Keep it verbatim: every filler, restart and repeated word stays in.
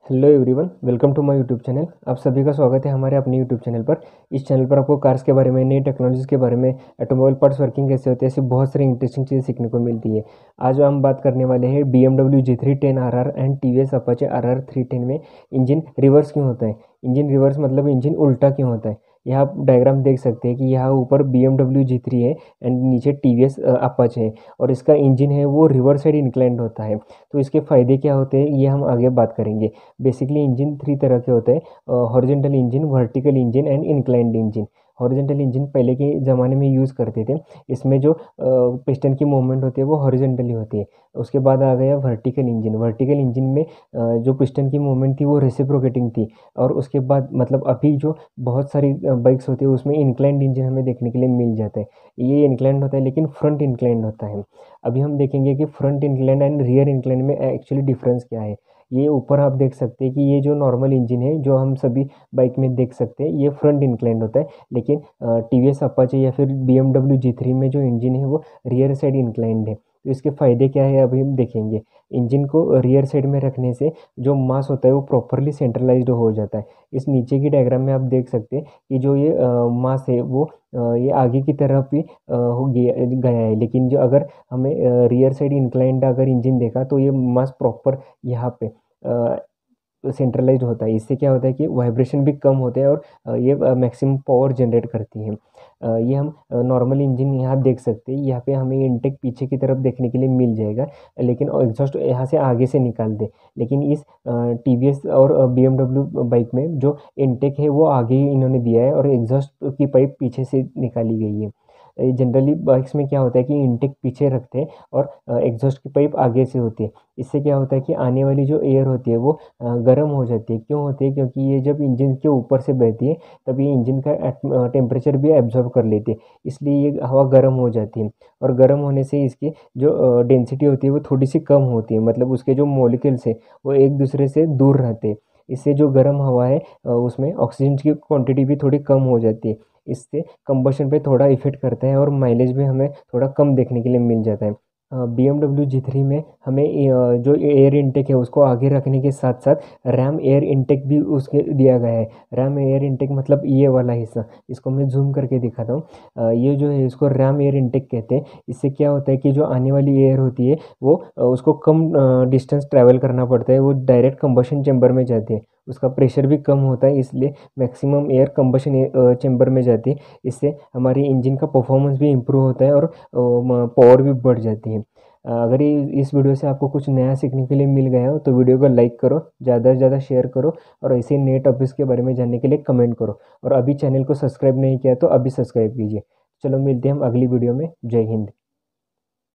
Hello everyone, welcome to my YouTube channel. आप सभी का स्वागत है हमारे अपने यूट्यूब चैनल पर। इस चैनल पर आपको कार्स के बारे में, नई टेक्नोलॉजीज़ के बारे में, ऑटोमोबाइल पार्ट्स वर्किंग कैसे होते हैं, ऐसी बहुत सारी इंटरेस्टिंग चीज़ें सीखने को मिलती है। आज हम बात करने वाले हैं B M W G three ten R R and T V S Apache R R three ten में इंजन रिवर्स क्यों होता है। इंजन रिवर्स मतलब इंजन उल्टा क्यों होता है। यहाँ आप डायग्राम देख सकते हैं कि यहाँ ऊपर B M W G three है एंड नीचे टी वी एस अपाचे है और इसका इंजन है वो रिवर्स साइड इंक्लाइंड होता है। तो इसके फ़ायदे क्या होते हैं ये हम आगे बात करेंगे। बेसिकली इंजन थ्री तरह के होते हैं, horizontal engine, vertical engine and inclined engine. Horizontal engine पहले के ज़माने में यूज़ करते थे। इसमें जो पिस्टन की मूवमेंट होती है वो हॉरिजॉन्टली होती है। उसके बाद आ गया वर्टिकल इंजन। वर्टिकल इंजन में अ, जो पिस्टन की मूवमेंट थी वो रेसिप्रोकेटिंग थी। और उसके बाद मतलब अभी जो बहुत सारी बाइक्स होती है उसमें इंक्लाइंड इंजन हमें देखने के लिए मिल जाता है। ये इंक्लाइंड होता है लेकिन फ्रंट इंक्लाइंड होता है। अभी हम देखेंगे कि front inclined and rear inclined में एक्चुअली डिफरेंस क्या है। ये ऊपर आप देख सकते हैं कि ये जो नॉर्मल इंजन है जो हम सभी बाइक में देख सकते हैं ये फ्रंट इंक्लाइंड होता है। लेकिन टी वी एस अपाचे या फिर B M W G three में जो इंजन है वो रियर साइड इंक्लाइंड है। तो इसके फ़ायदे क्या है अभी हम देखेंगे। इंजन को रियर साइड में रखने से जो मास होता है वो प्रॉपरली सेंट्रलाइज्ड हो जाता है। इस नीचे की डायग्राम में आप देख सकते हैं कि जो ये मास है वो अ, ये आगे की तरफ भी अ, हो गया गया है। लेकिन जो अगर हमें रियर साइड इंक्लाइंड अगर इंजन देखा तो ये मास प्रॉपर यहाँ पे सेंट्रलाइज्ड होता है। इससे क्या होता है कि वाइब्रेशन भी कम होते हैं और अ, ये मैक्सिमम पावर जनरेट करती है। अ, ये हम नॉर्मल इंजन यहाँ देख सकते हैं। यहाँ पे हमें इनटेक पीछे की तरफ देखने के लिए मिल जाएगा, लेकिन एग्जॉस्ट यहाँ से आगे से निकाल दे। लेकिन इस टी वी एस और बी एम डब्ल्यू बाइक में जो इनटेक है वो आगे ही इन्होंने दिया है और एग्जॉस्ट की पाइप पीछे से निकाली गई है। जनरली बाइक्स में क्या होता है कि इनटेक पीछे रखते हैं और एग्जॉस्ट की पाइप आगे से होती है। इससे क्या होता है कि आने वाली जो एयर होती है वो अ, गर्म हो जाती है। क्यों होती है? क्योंकि ये जब इंजन के ऊपर से बहती है तब ये इंजन का टेम्परेचर भी एब्जॉर्ब कर लेती है, इसलिए ये हवा गर्म हो जाती है। और गर्म होने से इसकी जो डेंसिटी होती है वो थोड़ी सी कम होती है, मतलब उसके जो मॉलिक्यूल्स है वो एक दूसरे से दूर रहते हैं। इससे जो गर्म हवा है अ, उसमें ऑक्सीजन की क्वांटिटी भी थोड़ी कम हो जाती है। इससे कंबशन पे थोड़ा इफ़ेक्ट करता है और माइलेज भी हमें थोड़ा कम देखने के लिए मिल जाता है। B M W G three में हमें अ, जो एयर इनटेक है उसको आगे रखने के साथ साथ रैम एयर इनटेक भी उसके दिया गया है। रैम एयर इनटेक मतलब ये वाला हिस्सा, इसको मैं जूम करके दिखाता हूँ। अ, ये जो है इसको रैम एयर इनटेक कहते हैं। इससे क्या होता है कि जो आने वाली एयर होती है वो अ, उसको कम डिस्टेंस ट्रैवल करना पड़ता है, वो डायरेक्ट कंबशन चैम्बर में जाती है। उसका प्रेशर भी कम होता है, इसलिए मैक्सिमम एयर कंबशन चैम्बर में जाती है। इससे हमारी इंजन का परफॉर्मेंस भी इम्प्रूव होता है और पावर भी बढ़ जाती है। अ, अगर ये इस वीडियो से आपको कुछ नया सीखने के लिए मिल गया हो तो वीडियो को लाइक करो, ज़्यादा से ज़्यादा शेयर करो और ऐसे ही नए टॉपिक्स के बारे में जानने के लिए कमेंट करो। और अभी चैनल को सब्सक्राइब नहीं किया तो अभी सब्सक्राइब कीजिए। चलो मिलते हैं हम अगली वीडियो में। जय हिंद।